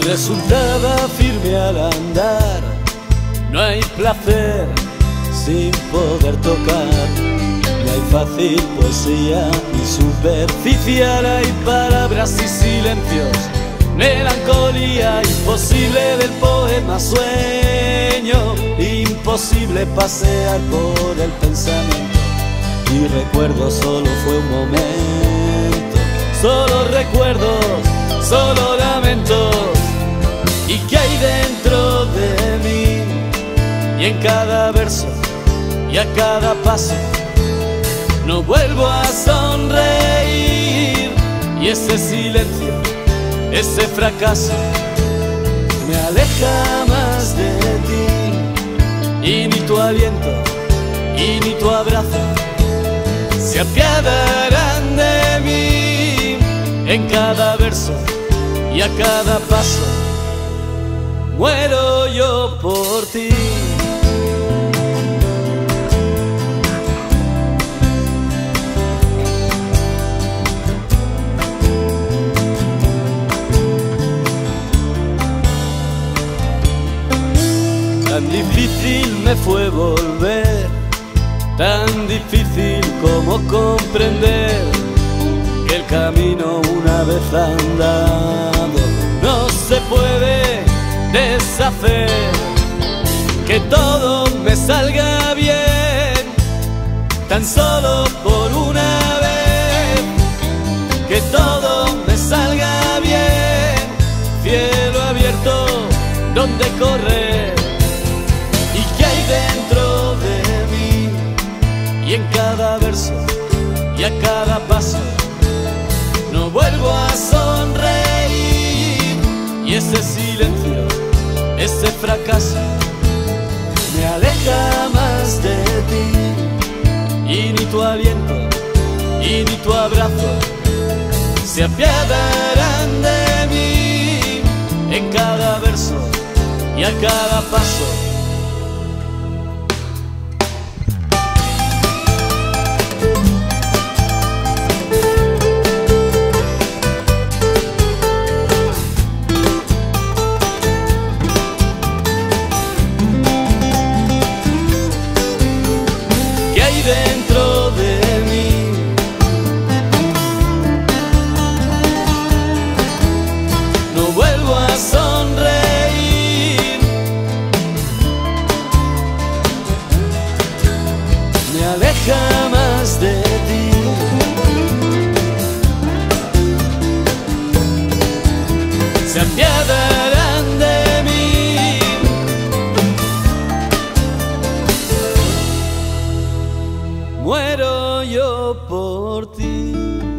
Resultaba firme al andar, no hay placer sin poder tocar. No hay fácil poesía ni superficial, hay palabras y silencios, melancolía imposible del poema sueño, imposible pasear por el pensamiento. Y recuerdo solo fue un momento, solo recuerdos, solo lamentos. ¿Y qué hay dentro de mí? Y en cada verso y a cada paso no vuelvo a sonreír. Y ese silencio, ese fracaso me aleja más de ti. Y ni tu aliento y ni tu abrazo se apiadarán de mí. En cada verso y a cada paso muero yo por ti. Tan difícil me fue volver, tan difícil como comprender que el camino una vez andado no se puede deshacer. Que todo me salga bien, tan solo por una vez. Que todo me salga bien, cielo abierto donde correr. ¿Y qué hay dentro de mí? Y en cada verso y a cada paso no vuelvo a sonreír. Y ese silencio, ese fracaso me aleja más de ti. Y ni tu aliento y ni tu abrazo se apiadarán de mí. En cada verso y a cada paso dentro de mí. No vuelvo a sonreír. Me aleja más de ti. Se apiadarán de mí. Muero yo por ti.